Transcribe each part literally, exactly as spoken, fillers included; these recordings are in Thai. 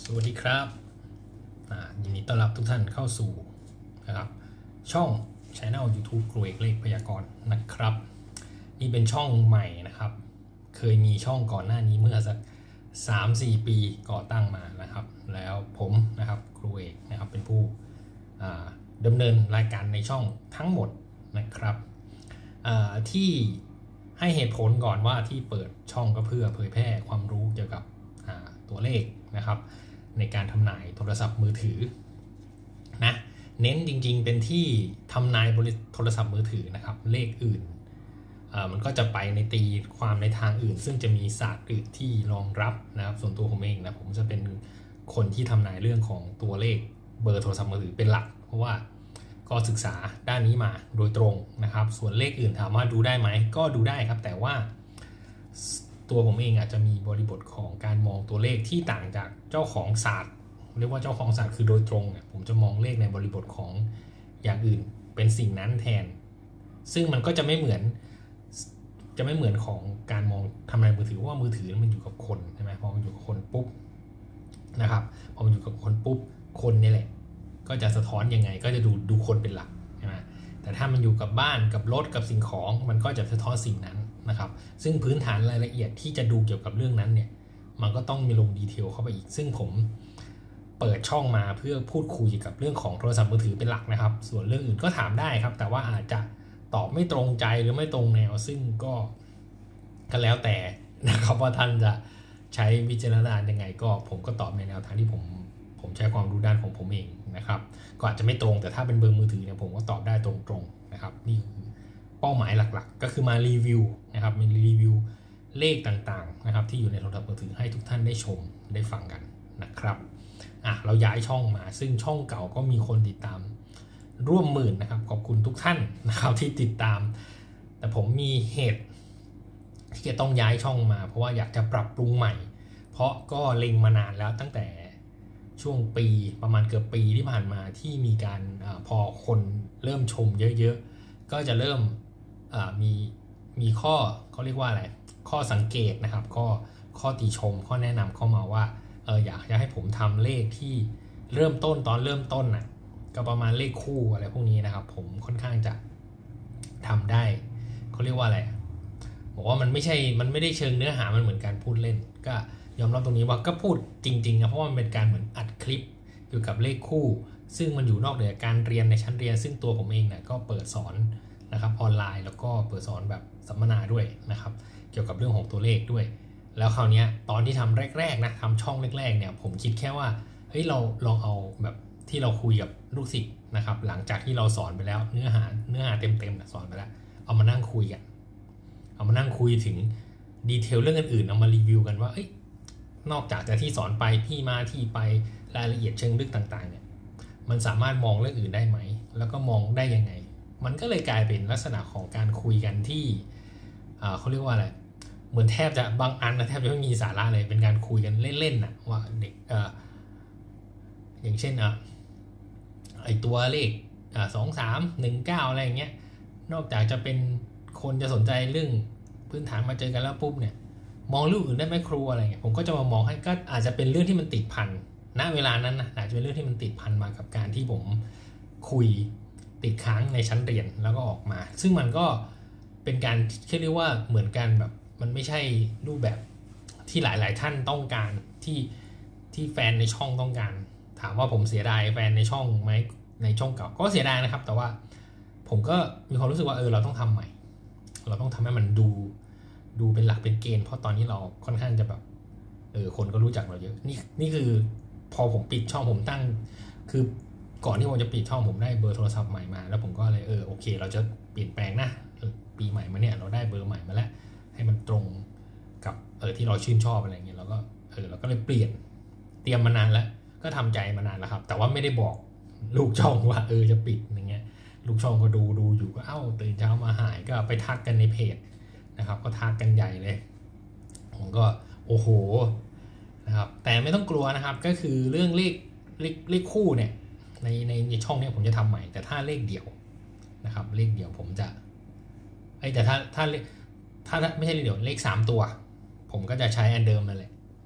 สวัสดีครับยินดีต้อนรับทุกท่านเข้าสู่นะครับช่อง Channel YouTube ครูเอกเลขพยากรณ์นะครับนี่เป็นช่องใหม่นะครับเคยมีช่องก่อนหน้านี้เมื่อสัก สามสี่ ปีก่อตั้งมานะครับแล้วผมนะครับครูเอกนะครับเป็นผู้ดำเนินรายการในช่องทั้งหมดนะครับที่ให้เหตุผลก่อนว่าที่เปิดช่องก็เพื่อเผยแพร่ความรู้เกี่ยวกับตัวเลขนะครับในการทำนายโทรศัพท์มือถือนะเน้นจริงๆเป็นที่ทำนายบริโทรศัพท์มือถือนะครับเลขอื่นมันก็จะไปในตีความในทางอื่นซึ่งจะมีศาสตร์อื่นที่รองรับนะครับส่วนตัวผมเองนะผมจะเป็นคนที่ทำนายเรื่องของตัวเลขเบอร์โทรศัพท์มือถือเป็นหลักเพราะว่าก็ศึกษาด้านนี้มาโดยตรงนะครับส่วนเลขอื่นถามว่าดูได้ไหมก็ดูได้ครับแต่ว่าตัวผมเองอาจจะมีบริบทของการมองตัวเลขที่ต่างจากเจ้าของศาสตร์เรียกว่าเจ้าของศาสตร์คือโดยตรงเนี่ยผมจะมองเลขในบริบทของอย่างอื่นเป็นสิ่งนั้นแทนซึ่งมันก็จะไม่เหมือนจะไม่เหมือนของการมองทำนายมือถือว่ามือถือมันอยู่กับคนใช่ไหมพอมันอยู่กับคนปุ๊บนะครับพอมันอยู่กับคนปุ๊บคนนี่แหละก็จะสะท้อนยังไงก็จะดูดูคนเป็นหลักใช่ไหมแต่ถ้ามันอยู่กับบ้านกับรถกับสิ่งของมันก็จะสะท้อนสิ่งนั้นนะครับซึ่งพื้นฐานรายละเอียดที่จะดูเกี่ยวกับเรื่องนั้นเนี่ยมันก็ต้องมีลงดีเทลเข้าไปอีกซึ่งผมเปิดช่องมาเพื่อพูดคุยกับเรื่องของโทรศัพท์มือถือเป็นหลักนะครับส่วนเรื่องอื่นก็ถามได้ครับแต่ว่าอาจจะตอบไม่ตรงใจหรือไม่ตรงแนวซึ่งก็ก็แล้วแต่นะครับว่าท่านจะใช้วิจารณญาณยังไงก็ผมก็ตอบในแนวทางที่ผมผมใช้ความรู้ด้านของผมเองนะครับก็อาจจะไม่ตรงแต่ถ้าเป็นเบอร์มือถือเนี่ยผมก็ตอบได้ตรงๆนะครับนี่คือเป้าหมายหลักๆก็คือมารีวิวนะครับมีรีวิวเลขต่างๆนะครับที่อยู่ในโทรศัพท์มือถือให้ทุกท่านได้ชมได้ฟังกันนะครับอ่ะเราย้ายช่องมาซึ่งช่องเก่าก็มีคนติดตามร่วมหมื่นนะครับขอบคุณทุกท่านนะครับที่ติดตามแต่ผมมีเหตุที่จะต้องย้ายช่องมาเพราะว่าอยากจะปรับปรุงใหม่เพราะก็เล็งมานานแล้วตั้งแต่ช่วงปีประมาณเกือบปีที่ผ่านมาที่มีการอพอคนเริ่มชมเยอะๆก็จะเริ่มมีมีข้อเขาเรียกว่าอะไรข้อสังเกตนะครับข้อข้อติชมข้อแนะนำเข้ามาว่าเอออยากจะให้ผมทำเลขที่เริ่มต้นตอนเริ่มต้นน่ะก็ประมาณเลขคู่อะไรพวกนี้นะครับผมค่อนข้างจะทำได้เขาเรียกว่าอะไรบอกว่ามันไม่ใช่มันไม่ได้เชิงเนื้อหามันเหมือนการพูดเล่นก็ยอมรับตรงนี้ว่าก็พูดจริงๆนะเพราะว่ามันเป็นการเหมือนอัดคลิปเกี่ยวกับเลขคู่ซึ่งมันอยู่นอกเหนือการเรียนในชั้นเรียนซึ่งตัวผมเองเนี่ยก็เปิดสอนนะครับออนไลน์แล้วก็เปิดสอนแบบสัมมนาด้วยนะครับเกี่ยวกับเรื่องของตัวเลขด้วยแล้วคราวนี้ตอนที่ทำแรกๆนะทำช่องแรกๆเนี่ยผมคิดแค่ว่าเฮ้ยเราลองเอาแบบที่เราคุยกับลูกศิษย์นะครับหลังจากที่เราสอนไปแล้วเนื้อหาเนื้อหาเต็มๆนะสอนไปแล้วเอามานั่งคุยกันเอามานั่งคุยถึงดีเทลเรื่องอื่นๆเอามารีวิวกันว่าเอ้ยนอกจากจะที่สอนไปที่มาที่ไปรายละเอียดเชิงลึกต่างๆเนี่ยมันสามารถมองเรื่องอื่นได้ไหมแล้วก็มองได้ยังไงมันก็เลยกลายเป็นลักษณะของการคุยกันที่เขาเรียกว่าอะไรเหมือนแทบจะบางอันนะแทบจะไม่มีสาระเลยเป็นการคุยกันเล่นๆนะว่าเด็กเอ่ออย่างเช่นอ่ะไอตัวเลขอ่าสองสามหนึ่งเก้าอะไรอย่างเงี้ยนอกจากจะเป็นคนจะสนใจเรื่องพื้นฐานมาเจอกันแล้วปุ๊บเนี่ยมองเรื่องอื่นได้ไหมครูอะไรเงี้ยผมก็จะมามองให้ก็อาจจะเป็นเรื่องที่มันติดพันณเวลานั้นนะอาจจะเป็นเรื่องที่มันติดพันมากับการที่ผมคุยติดค้างในชั้นเรียนแล้วก็ออกมาซึ่งมันก็เป็นการเรียกว่าเหมือนกันแบบมันไม่ใช่รูปแบบที่หลายๆท่านต้องการที่ที่แฟนในช่องต้องการถามว่าผมเสียดายแฟนในช่องไหมในช่องเก่าก็เสียดายนะครับแต่ว่าผมก็มีความรู้สึกว่าเออเราต้องทำใหม่เราต้องทำให้มันดูดูเป็นหลักเป็นเกณฑ์เพราะตอนนี้เราค่อนข้างจะแบบเออคนก็รู้จักเราเยอะนี่นี่คือพอผมปิดช่องผมตั้งคือก่อนที่ผมจะปิดช่องผมได้เบอร์โทรศัพท์ใหม่มาแล้วผมก็เลยเออโอเคเราจะเปลี่ยนแปลงนะปีใหม่มาเนี่ยเราได้เบอร์ใหม่มาแล้วให้มันตรงกับเออที่เราชื่นชอบอะไรเงี้ยเราก็เออเราก็เลยเปลี่ยนเตรียมมานานแล้วก็ทำใจมานานแล้วครับแต่ว่าไม่ได้บอกลูกช่องว่าเออจะปิดอย่างเงี้ยลูกช่องก็ดูดูอยู่ก็เอ้าตื่นเช้ามาหายก็ไปทักกันในเพจนะครับก็ทักกันใหญ่เลยผมก็โอ้โหนะครับแต่ไม่ต้องกลัวนะครับก็คือเรื่องเลขเลขเลขคู่เนี่ยในในในช่องนี้ผมจะทำใหม่แต่ถ้าเลขเดี่ยวนะครับเลขเดี่ยวผมจะไอ้แต่ถ้าถ้าถ้าไม่ใช่เลขเดี่ยวเลขสามตัวผมก็จะใช้อันเดิมนั่นแหละ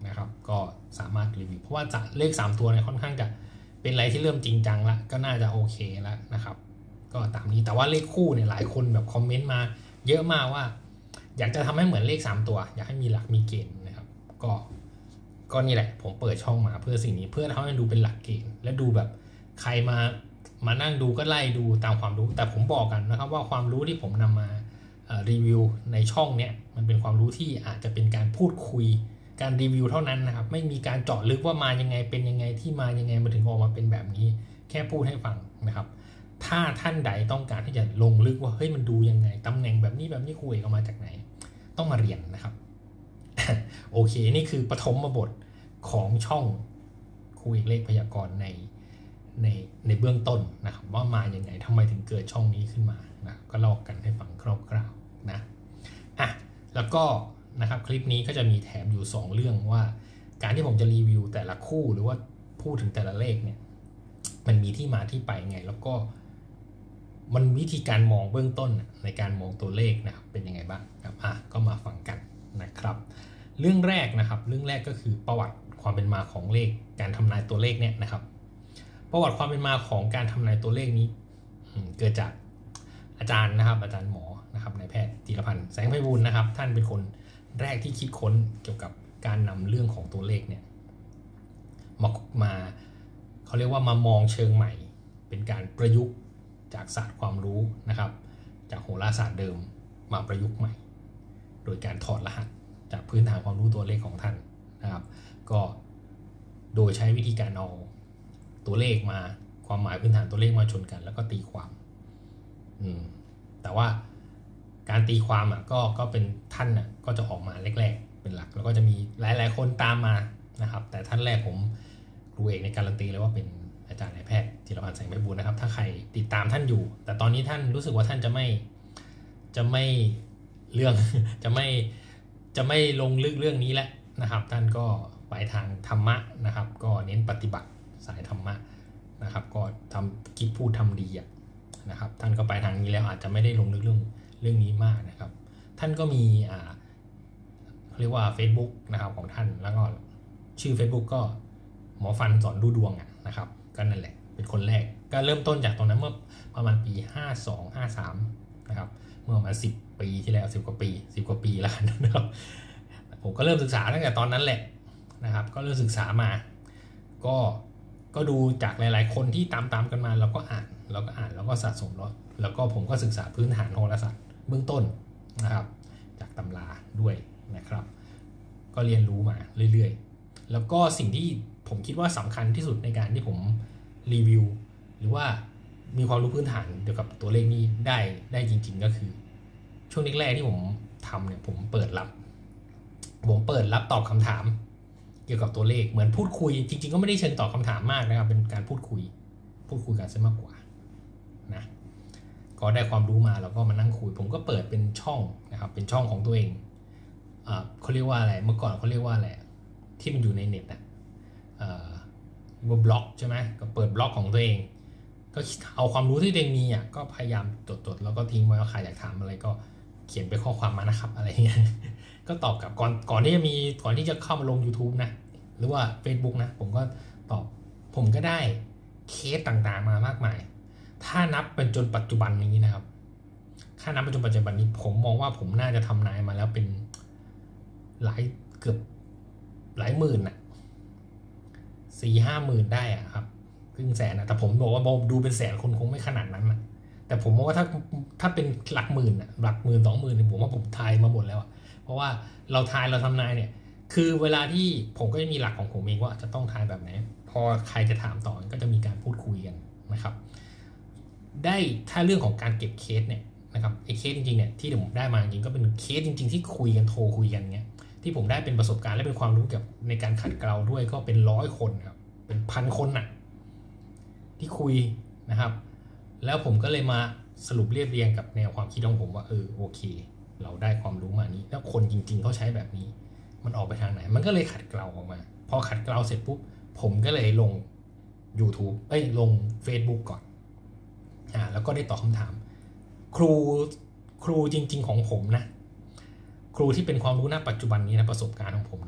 นะครับก็สามารถรีวิวเพราะว่าจะเลขสามตัวเนี่ยค่อนข้างจะเป็นอะไรที่เริ่มจริงจังละก็น่าจะโอเคแล้วนะครับก็ตามนี้แต่ว่าเลขคู่เนี่ยหลายคนแบบคอมเมนต์มาเยอะมากว่าอยากจะทำให้เหมือนเลขสามตัวอยากให้มีหลักมีเกณฑ์นะครับก็ก็นี่แหละผมเปิดช่องมาเพื่อสิ่งนี้เพื่อทำให้ดูเป็นหลักเกณฑ์และดูแบบใครมามานั่งดูก็ไล่ดูตามความรู้แต่ผมบอกกันนะครับว่าความรู้ที่ผมนำมารีวิวในช่องเนี้ยมันเป็นความรู้ที่อาจจะเป็นการพูดคุยการรีวิวเท่านั้นนะครับไม่มีการเจาะลึกว่ามายังไงเป็นยังไงที่มายังไงมาถึงออกมาเป็นแบบนี้แค่พูดให้ฟังนะครับถ้าท่านใดต้องการที่จะลงลึกว่าเฮ้ยมันดูยังไงตำแหน่งแบบนี้แบบนี้คุยออกมาจากไหนต้องมาเรียนนะครับ โอเคนี่คือปฐมบทของช่องครูเอกเลขพยากรณ์ในในในเบื้องต้นนะครับว่ามาอย่างไงทำไมถึงเกิดช่องนี้ขึ้นมานะก็เล่ากันให้ฟังคร่าวๆนะอ่ะแล้วก็นะครับคลิปนี้ก็จะมีแถมอยู่สองเรื่องว่าการที่ผมจะรีวิวแต่ละคู่หรือว่าพูดถึงแต่ละเลขเนี่ยมันมีที่มาที่ไปไงแล้วก็มันวิธีการมองเบื้องต้นในการมองตัวเลขนะครับเป็นยังไงบ้างครับอ่ะก็มาฟังกันนะครับเรื่องแรกนะครับเรื่องแรกก็คือประวัติความเป็นมาของเลขการทำนายตัวเลขเนี่ยนะครับประวัติความเป็นมาของการทำนายตัวเลขนี้เกิดจากอาจารย์นะครับอาจารย์หมอนะครับนายแพทย์ธีรพันธ์แสงไพบูลย์นะครับท่านเป็นคนแรกที่คิดค้นเกี่ยวกับการนำเรื่องของตัวเลขเนี่ยมามาเขาเรียกว่ามามองเชิงใหม่เป็นการประยุกต์จากศาสตร์ความรู้นะครับจากโหราศาสตร์เดิมมาประยุกต์ใหม่โดยการถอดรหัสจากพื้นฐานความรู้ตัวเลขของท่านนะครับก็โดยใช้วิธีการเอาตัวเลขมาความหมายพื้นฐานตัวเลขมาชนกันแล้วก็ตีความอืมแต่ว่าการตีความอ่ะก็ก็เป็นท่านอ่ะก็จะออกมาแรกๆเป็นหลักแล้วก็จะมีหลายๆคนตามมานะครับแต่ท่านแรกผมครูเอกในการันตีเลยว่าเป็นอาจารย์นายแพทย์ธีรพันธ์แสงไพบูลย์นะครับถ้าใครติดตามท่านอยู่แต่ตอนนี้ท่านรู้สึกว่าท่านจะไม่จะไม่เรื่อง จะไม่จะไม่ลงลึกเรื่องนี้แล้วนะครับท่านก็ไปทางธรรมะนะครับก็เน้นปฏิบัติสายธรรมะนะครับก็ทำคิดพูดทำดีอ่ะนะครับท่านก็ไปทางนี้แล้วอาจจะไม่ได้ลงลึกเรื่องเรื่องนี้มากนะครับท่านก็มีอ่าเขาเรียกว่า Facebook นะครับของท่านแล้วก็ชื่อ Facebook ก็หมอฟันสอนดูดวงอ่ะนะครับก็นั่นแหละเป็นคนแรกก็เริ่มต้นจากตรงนั้นเมื่อประมาณปีห้าสอง ห้าสามนะครับเมื่อประมาณสิบปีที่แล้วสิบกว่าปีสิบกว่าปีแล้วนะครับผมก็เริ่มศึกษาตั้งแต่ตอนนั้นแหละนะครับก็เริ่มศึกษามาก็ก็ดูจากหลายๆคนที่ตามๆกันมาเราก็อ่านเราก็อ่านแล้วก็สะสมแล้วแล้วก็ผมก็ศึกษาพื้นฐานโหราศาสตร์เบื้องต้นนะครับจากตำราด้วยนะครับก็เรียนรู้มาเรื่อยๆแล้วก็สิ่งที่ผมคิดว่าสำคัญที่สุดในการที่ผมรีวิวหรือว่ามีความรู้พื้นฐานเกี่ยวกับตัวเลขนี้ได้ได้จริงๆก็คือช่วงแรกๆที่ผมทำเนี่ยผมเปิดรับผมเปิดรับตอบคำถามเกี่ยวกับตัวเลขเหมือนพูดคุยจริงๆก็ไม่ได้เชิงตอบคำถามมากนะครับเป็นการพูดคุยพูดคุยกันซะมากกว่านะก็ได้ความรู้มาแล้วก็มานั่งคุยผมก็เปิดเป็นช่องนะครับเป็นช่องของตัวเองอ่าเขาเรียกว่าอะไรเมื่อก่อนเขาเรียกว่าอะไรที่มันอยู่ในเน็ตอะเอ่อ บล็อกใช่ไหมก็เปิดบล็อกของตัวเองก็เอาความรู้ที่ตัวเองมีอ่ะก็พยายามจดๆแล้วก็ทิ้งไว้ว่าใครอยากถามอะไรก็เขียนไปข้อความมานะครับอะไรเงี้ยก็ตอบกลับก่อนก่อนที่จะมีก่อนที่จะเข้ามาลง YouTube นะหรือว่า Facebook นะผมก็ตอบผมก็ได้เคสต่างๆมามากมายถ้านับเป็นจนปัจจุบันนี้นะครับถ้านับเป็นจนปัจจุบันนี้ผมมองว่าผมน่าจะทำนายมาแล้วเป็นหลายเกือบหลายหมื่นอ่ะสี่ห้าหมื่นได้อ่ะครับครึ่งแสนนะแต่ผมบอกว่าดูเป็นแสนคนคงไม่ขนาดนั้นนะแต่ผมว่าถ้าถ้าเป็นหลักหมื่นอ่ะหลักหมื่นสองหมื่นผมว่าผมทายมาหมดแล้วอ่ะเพราะว่าเราทายเราทำนายเนี่ยคือเวลาที่ผมก็จะมีหลักของผมเองว่าจะต้องทายแบบไหนพอใครจะถามต่อก็จะมีการพูดคุยกันนะครับได้ถ้าเรื่องของการเก็บเคสเนี่ยนะครับไอ้เคสจริงๆเนี่ยที่ผมได้มาจริงก็เป็นเคสจริงๆที่คุยกันโทรคุยกันเงี้ยที่ผมได้เป็นประสบการณ์และเป็นความรู้เกี่ยวกับในการขัดเกลาด้วยก็เป็นร้อยคนครับเป็นพันคนน่ะที่คุยนะครับแล้วผมก็เลยมาสรุปเรียบเรียงกับแนวความคิดของผมว่าเออโอเคเราได้ความรู้มานี้แล้วคนจริงๆเขาใช้แบบนี้มันออกไปทางไหนมันก็เลยขัดเกลาออกมาพอขัดเกลาเสร็จปุ๊บผมก็เลยลง YouTube เอ้ยลง Facebook ก่อนอ่าแล้วก็ได้ตอบคำถามครูครูจริงๆของผมนะครูที่เป็นความรู้ณปัจจุบันนี้นะประสบการณ์ของผมนะครับในมา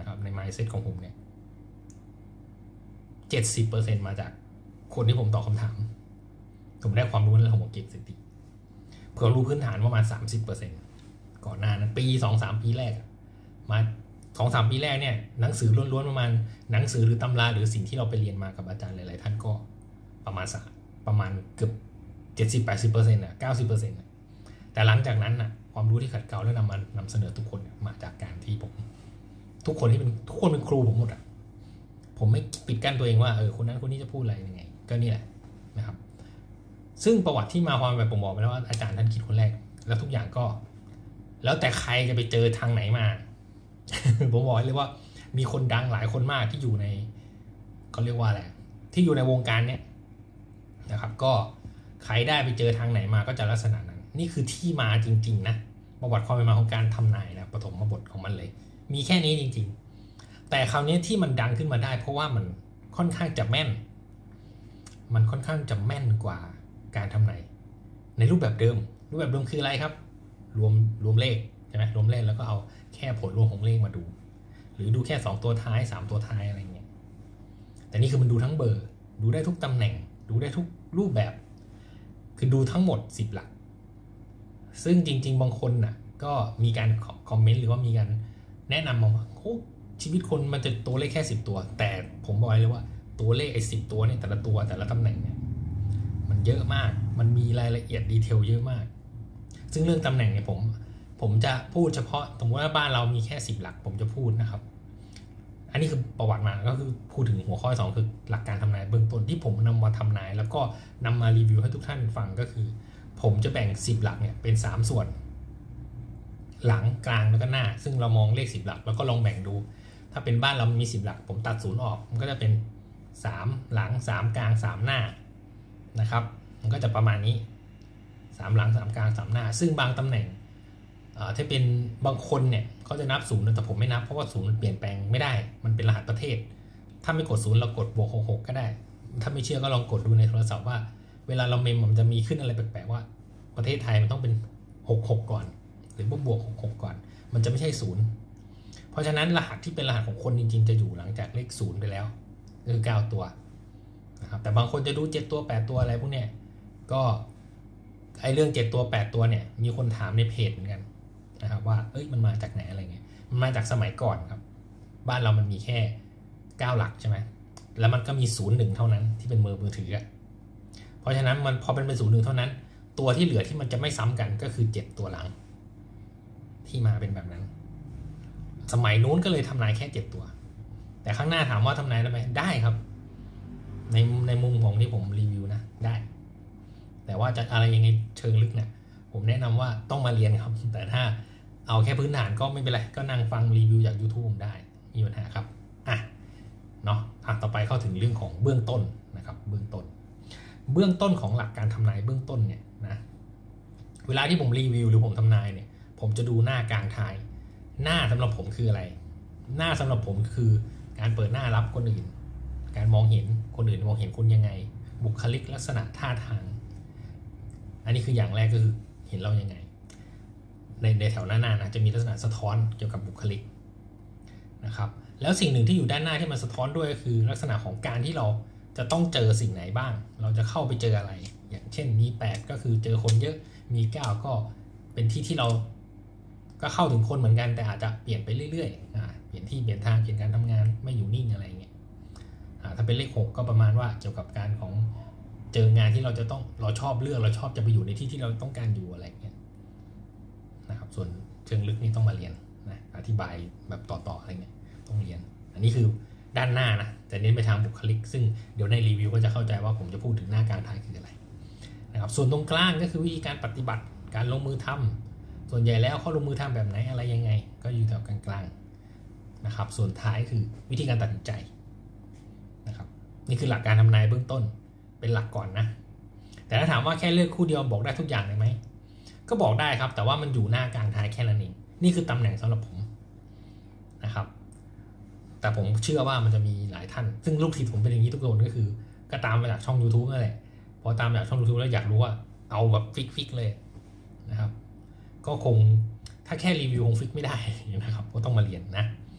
mindset ของผมเนี่ยเจ็ดสิบเปอร์เซ็นต์มาจากคนที่ผมตอบคำถามผมได้ความรู้ในเรื่องของเก็บสถิติเผื่อรู้พื้นฐานประมาณ สามสิบเปอร์เซ็นต์ ก่อนหน้านั้นปี สองถึงสาม ปีแรกมา สองถึงสาม ปีแรกเนี่ยหนังสือล้วนๆประมาณหนังสือหรือตำราหรือสิ่งที่เราไปเรียนมากับอาจารย์หลายๆท่านก็ประมาณสักประมาณเกือบ เจ็ดสิบ แปดสิบเปอร์เซ็นต์ อ่ะ เก้าสิบเปอร์เซ็นต์ อ่ะแต่หลังจากนั้นน่ะความรู้ที่ขัดเกลาแล้วนำมานำเสนอทุกคนมาจากการที่ผมทุกคนที่เป็นทุกคนเป็นครูผมหมดอ่ะผมไม่ปิดกั้นตัวเองว่าเออคนนั้นคนนี้จะพูดอะไรยังไงก็นี่แหละนะครับซึ่งประวัติที่มาความแบบผมบอกไปแล้วว่าอาจารย์ท่านคิดคนแรกแล้วทุกอย่างก็แล้วแต่ใครจะไปเจอทางไหนมาผมบอกเลยว่ามีคนดังหลายคนมากที่อยู่ในเขาเรียกว่าอะไรที่อยู่ในวงการเนี้ยนะครับก็ใครได้ไปเจอทางไหนมาก็จะลักษณะนั้นนี่คือที่มาจริงๆนะประวัติความเป็นมาของการทำนายนะปฐมบทของมันเลยมีแค่นี้จริงๆแต่คราวนี้ที่มันดังขึ้นมาได้เพราะว่ามันค่อนข้างจะแม่นมันค่อนข้างจะแม่นกว่าการทำนายในรูปแบบเดิมรูปแบบเดิมคืออะไรครับรวมรวมเลขใช่ไหมรวมเลขแล้วก็เอาแค่ผลรวมของเลขมาดูหรือดูแค่สองตัวท้ายสามตัวท้ายอะไรเงี้ยแต่นี่คือมันดูทั้งเบอร์ดูได้ทุกตำแหน่งดูได้ทุกรูปแบบคือดูทั้งหมดสิบหลักซึ่งจริงๆบางคนน่ะก็มีการคอมเมนต์หรือว่ามีการแนะนำมาว่าโอ้ชีวิตคนมันจะตัวเลขแค่สิบตัวแต่ผมบอกเลยว่าตัวเลขไอ้สิบตัวเนี่ยแต่ละตัวแต่ละตำแหน่งเนี่ยมันเยอะมากมันมีรายละเอียดดีเทลเยอะมากซึ่งเรื่องตำแหน่งเนี่ยผมผมจะพูดเฉพาะสมมติว่าบ้านเรามีแค่สิบหลักผมจะพูดนะครับอันนี้คือประวัติมาก็คือพูดถึงหัวข้อสองคือหลักการทำนายเบื้องต้นที่ผมนำมาทำนายแล้วก็นำมารีวิวให้ทุกท่านฟังก็คือผมจะแบ่งสิบหลักเนี่ยเป็นสามส่วนหลังกลางแล้วก็หน้าซึ่งเรามองเลขสิบหลักแล้วก็ลองแบ่งดูถ้าเป็นบ้านเรามีสิบหลักผมตัดศูนย์ออกมันก็จะเป็นสามหลังสามกลางสามหน้านะครับมันก็จะประมาณนี้สามหลังสามกลางสามหน้าซึ่งบางตำแหน่งถ้าเป็นบางคนเนี่ยเขาจะนับศูนย์แต่ผมไม่นับเพราะว่าศูนย์มันเปลี่ยนแปลงไม่ได้มันเป็นรหัสประเทศถ้าไม่กดศูนย์เรากดบวกหกหกก็ได้ถ้าไม่เชื่อก็ลองกดดูในโทรศัพท์ว่าเวลาเราเมมมันจะมีขึ้นอะไรแปลกๆว่าประเทศไทยมันต้องเป็นหกหกก่อนหรือบวกหกหกก่อนมันจะไม่ใช่ศูนย์เพราะฉะนั้นรหัสที่เป็นรหัสของคนจริงๆจะอยู่หลังจากเลขศูนย์ไปแล้วคือเก้าตัวนะครับแต่บางคนจะดูเจ็ดตัวแปดตัวอะไรพวกเนี้ยก็ไอเรื่องเจ็ดตัวแปดตัวเนี่ยมีคนถามในเพจเหมือนกันนะครับว่าเอ้ยมันมาจากไหนอะไรเงี้ยมันมาจากสมัยก่อนครับบ้านเรามันมีแค่เก้าหลักใช่ไหมแล้วมันก็มีศูนย์หนึ่งเท่านั้นที่เป็นมือมือถืออ่ะเพราะฉะนั้นมันพอเป็นเป็นศูนย์หนึ่งเท่านั้นตัวที่เหลือที่มันจะไม่ซ้ำกันก็คือเจ็ดตัวหลังที่มาเป็นแบบนั้นสมัยนู้นก็เลยทำนายแค่เจ็ดตัวแต่ข้างหน้าถามว่าทำนายได้ไหมได้ครับในในมุมของที่ผมรีวิวนะได้แต่ว่าจะอะไรยังไงเชิงลึกเนี่ยผมแนะนำว่าต้องมาเรียนครับแต่ถ้าเอาแค่พื้นฐานก็ไม่เป็นไรก็นั่งฟังรีวิวจาก YouTube ได้มีปัญหาครับอ่ะเนาะอ่ะต่อไปเข้าถึงเรื่องของเบื้องต้นนะครับเบื้องต้นเบื้องต้นของหลักการทำนายเบื้องต้นเนี่ยนะเวลาที่ผมรีวิวหรือผมทำนายเนี่ยผมจะดูหน้ากลางท้ายหน้าสำหรับผมคืออะไรหน้าสำหรับผมคือการเปิดหน้ารับคนอื่นการมองเห็นคนอื่นมองเห็นคุณยังไงบุคลิกลักษณะท่าทางอันนี้คืออย่างแรกก็คือเห็นเรายังไงในในแถวหน้าหน้านะจะมีลักษณะสะท้อนเกี่ยวกับบุคลิกนะครับแล้วสิ่งหนึ่งที่อยู่ด้านหน้าที่มันสะท้อนด้วยก็คือลักษณะของการที่เราจะต้องเจอสิ่งไหนบ้างเราจะเข้าไปเจออะไรอย่างเช่นมีแปดก็คือเจอคนเยอะมีเก้าก็เป็นที่ที่เราก็เข้าถึงคนเหมือนกันแต่อาจจะเปลี่ยนไปเรื่อยๆอ่าเปลี่ยนที่เปลี่ยนทางเปลี่ยนการทำงานไม่อยู่นิ่งอะไรเงี้ยอ่าถ้าเป็นเลขหกก็ประมาณว่าเกี่ยวกับการของเจองานที่เราจะต้องเราชอบเลือกเราชอบจะไปอยู่ในที่ที่เราต้องการอยู่อะไรเงี้ยนะครับส่วนเชิงลึกนี่ต้องมาเรียนนะอธิบายแบบต่อๆอะไรเงี้ยต้องเรียนอันนี้คือด้านหน้านะแต่เน้นไปทางบุคลิกซึ่งเดี๋ยวในรีวิวก็จะเข้าใจว่าผมจะพูดถึงหน้ากลางท้ายคืออะไรนะครับส่วนตรงกลางก็คือวิธีการปฏิบัติการลงมือทำส่วนใหญ่แล้วเขาลงมือทำแบบไหนอะไรยังไงก็อยู่แถวกลางๆนะครับส่วนท้ายคือวิธีการตัดสินใจนะครับนี่คือหลักการทำนายเบื้องต้นเป็นหลักก่อนนะแต่ถ้าถามว่าแค่เลือกคู่เดียวบอกได้ทุกอย่างเลยไหมก็บอกได้ครับแต่ว่ามันอยู่หน้ากลางท้ายแค่นั้นเองนี่คือตำแหน่งสำหรับผมนะครับแต่ผมเชื่อว่ามันจะมีหลายท่านซึ่งลูกศิษย์ผมเป็นอย่างนี้ทุกคนก็คือก็ตามมาจากช่อง YouTube นั่นแหละพอตามจากช่อง YouTube แล้วอยากรู้ว่าเอาแบบฟิกๆเลยนะครับก็คงถ้าแค่รีวิวคงฟิกไม่ได้นะครับก็ต้องมาเรียนนะ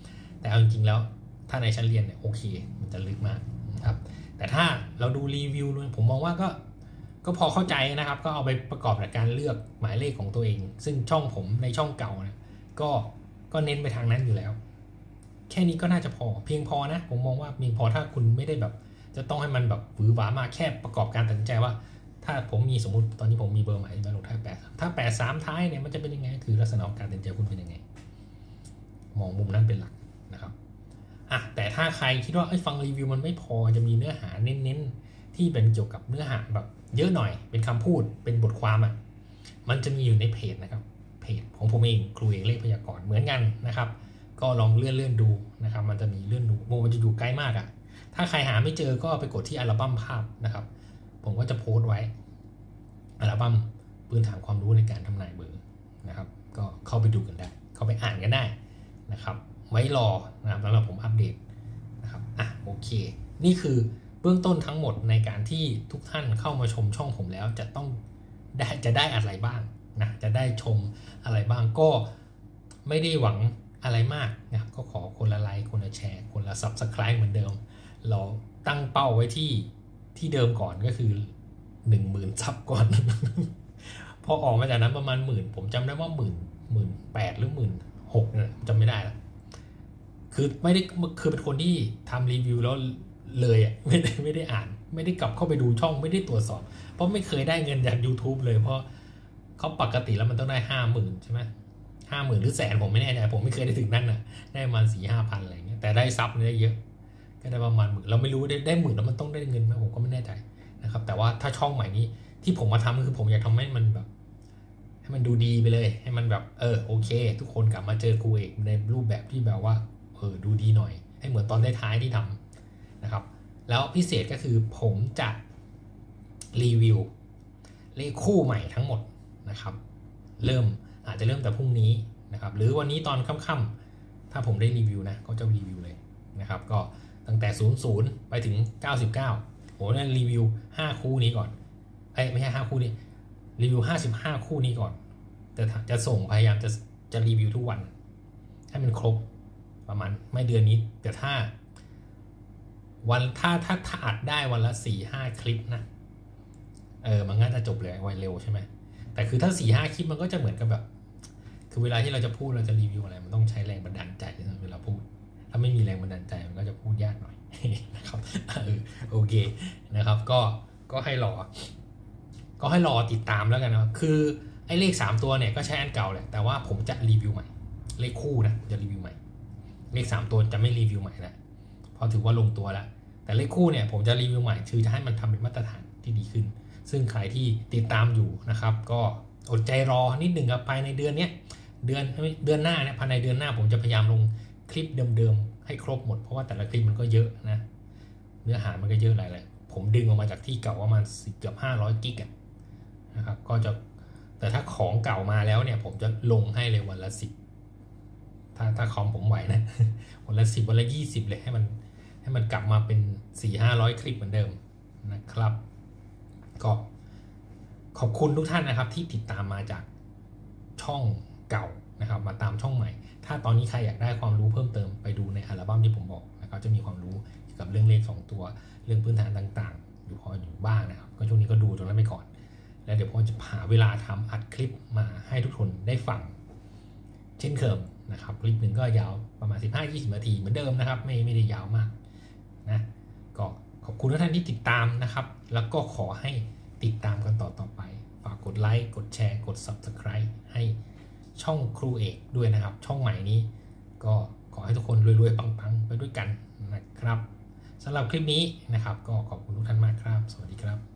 แต่เอาจริงๆแล้วถ้าในชั้นเรียนเนี่ยโอเคมันจะลึกมากนะครับแต่ถ้าเราดูรีวิวผมมองว่าก็ก็พอเข้าใจนะครับก็เอาไปประกอบกับการเลือกหมายเลขของตัวเองซึ่งช่องผมในช่องเก่านะก็ก็เน้นไปทางนั้นอยู่แล้วแค่นี้ก็น่าจะพอเพียงพอนะผมมองว่าเพียงพอถ้าคุณไม่ได้แบบจะต้องให้มันแบบหวือหวามาแค่ประกอบการตัดสินใจว่าถ้าผมมีสมมติตอนนี้ผมมีเบอร์หมายมาลงท้ายแปดถ้าแปดสามท้ายเนี่ยมันจะเป็นยังไงคือลักษณะของการตัดสินใจคุณเป็นยังไงมองมุมนั้นเป็นหลักนะครับอ่ะแต่ถ้าใครคิดว่าฟังรีวิวมันไม่พอจะมีเนื้อหาเน้นๆที่เป็นเกี่ยวกับเนื้อหาแบบเยอะหน่อยเป็นคำพูดเป็นบทความอ่ะมันจะมีอยู่ในเพจนะครับเพจของผมเองครูเอกเลขพยากรณ์เหมือนกันนะครับก็ลองเลื่อนเลื่อนดูนะครับมันจะมีเลื่อนดูโมมันจะอยู่ใกล้มากอ่ะถ้าใครหาไม่เจอก็ไปกดที่อัลบั้มภาพนะครับผมก็จะโพสต์ไว้อัลบั้มพื้นฐานความรู้ในการทำนายเบอร์นะครับก็เข้าไปดูกันได้เข้าไปอ่านกันได้นะครับไว้รอนะครับแล้วเราผมอัปเดตนะครับอ่ะโอเคนี่คือเบื้องต้นทั้งหมดในการที่ทุกท่านเข้ามาชมช่องผมแล้วจะต้องได้จะได้อะไรบ้างนะจะได้ชมอะไรบ้างก็ไม่ได้หวังอะไรมากนะครับก็ขอคนละไลค์คนละแชร์คนละ ซับสไครบ์ เหมือนเดิมเราตั้งเป้าไว้ที่ที่เดิมก่อนก็คือ หนึ่งหมื่น ซับก่อน พอออกมาจากนั้นประมาณหมื่นผมจำได้ว่าหมื่นหมื่นแปดหรือหมื่นหกเนี่ยจำไม่ได้แล้วคือไม่ได้คือเป็นคนที่ทำรีวิวแล้วเลยอ่ะไม่ได้ไม่ได้อ่านไม่ได้กลับเข้าไปดูช่องไม่ได้ตรวจสอบเพราะไม่เคยได้เงินจาก YouTube เลยเพราะเขาปกติแล้วมันต้องได้ห้าหมื่นใช่ไหมห้าหมื่นหรือแสนผมไม่แน่ใจผมไม่เคยได้ถึงนั่นน่ะได้ประมาณสี่ห้าพันอะไรเงี้ยแต่ได้ซับได้เยอะก็ได้ประมาณหมื่นเราไม่รู้ได้ได้หมื่นแล้วมันต้องได้เงินไหมผมก็ไม่แน่ใจนะครับแต่ว่าถ้าช่องใหม่นี้ที่ผมมาทำก็คือผมอยากทำให้มันแบบให้มันดูดีไปเลยให้มันแบบเออโอเคทุกคนกลับมาเจอครูเอกในรูปแบบที่แบบว่าเออดูดีหน่อยให้เหมือนตอนท้ายที่ทำนะครับแล้วพิเศษก็คือผมจะรีวิวเลขคู่ใหม่ทั้งหมดนะครับเริ่มอาจจะเริ่มแต่พรุ่งนี้นะครับหรือวันนี้ตอนค่ำๆถ้าผมได้รีวิวนะก็จะรีวิวเลยนะครับก็ตั้งแต่ศูนย์ ศูนย์ไปถึงเก้าสิบเก้าผมจะรีวิวห้าคู่นี้ก่อนเอ้ยไม่ใช่ห้าคู่นี้รีวิวห้าสิบห้าคู่นี้ก่อนจะจะส่งพยายามจะจะรีวิวทุกวันให้มันครบประมาณไม่เดือนนี้แต่ถ้าวันถ้าถ้าถ้าอัดได้วันละ สี่ห้า คลิปนะเออมันง่ายจะจบเลยไวเร็วใช่ไหมแต่คือถ้า สี่ห้า คลิปมันก็จะเหมือนกับแบบคือเวลาที่เราจะพูดเราจะรีวิวอะไรมันต้องใช้แรงบันดาลใจเวลาพูดถ้าไม่มีแรงบันดาลใจมันก็จะพูดยากหน่อยนะครับเออโอเคนะครับก็ก็ให้รอก็ให้รอติดตามแล้วกันนะคือไอ้เลขสามตัวเนี่ยก็ใช้อันเก่าแหละแต่ว่าผมจะรีวิวใหม่เลขคู่นะจะรีวิวใหม่เลขสามตัวจะไม่รีวิวใหม่แล้วเพราะถือว่าลงตัวแล้วแต่เลขคู่เนี่ยผมจะรีวิวใหม่คือจะให้มันทำเป็นมาตรฐานที่ดีขึ้นซึ่งใครที่ติดตามอยู่นะครับก็อดใจรอนิดหนึ่งครับภายในเดือนนี้เดือนเดือนหน้าเนี่ยภายในเดือนหน้าผมจะพยายามลงคลิปเดิมๆให้ครบหมดเพราะว่าแต่ละคลิปมันก็เยอะนะเนื้อหามันก็เยอะหลายเลยผมดึงออกมาจากที่เก่าว่ามันเกือบห้าร้อยกิกะนะครับก็จะแต่ถ้าของเก่ามาแล้วเนี่ยผมจะลงให้เลยวันละสิบถ้าถ้าคอมผมไหวนะวันละสิบวันละยี่สิบเลยให้มันให้มันกลับมาเป็นสี่ห้าร้อยคลิปเหมือนเดิมนะครับก็ขอบคุณทุกท่านนะครับที่ติดตามมาจากช่องเก่านะครับมาตามช่องใหม่ถ้าตอนนี้ใครอยากได้ความรู้เพิ่มเติมไปดูในอัลบั้มที่ผมบอกนะครับจะมีความรู้เกี่ยวกับเรื่องเลขสองตัวเรื่องพื้นฐานต่างๆอยู่พออยู่บ้างนะครับก็ช่วงนี้ก็ดูตรงนั้นไปก่อนแล้วเดี๋ยวผมจะหาเวลาทำอัดคลิปมาให้ทุกคนได้ฟังเช่นเคยนะครับคลิปหนึ่งก็ยาวประมาณ สิบห้าถึงยี่สิบ นาทีเหมือนเดิมนะครับไม่ไม่ได้ยาวมากนะก็ขอบคุณทุกท่านที่ติดตามนะครับแล้วก็ขอให้ติดตามกันต่อต่อไปฝากกดไลค์กดแชร์กด ซับสไครบ์ ให้ช่องครูเอกด้วยนะครับช่องใหม่นี้ก็ขอให้ทุกคนรวยๆปังๆไปด้วยกันนะครับสำหรับคลิปนี้นะครับก็ขอบคุณทุกท่านมากครับสวัสดีครับ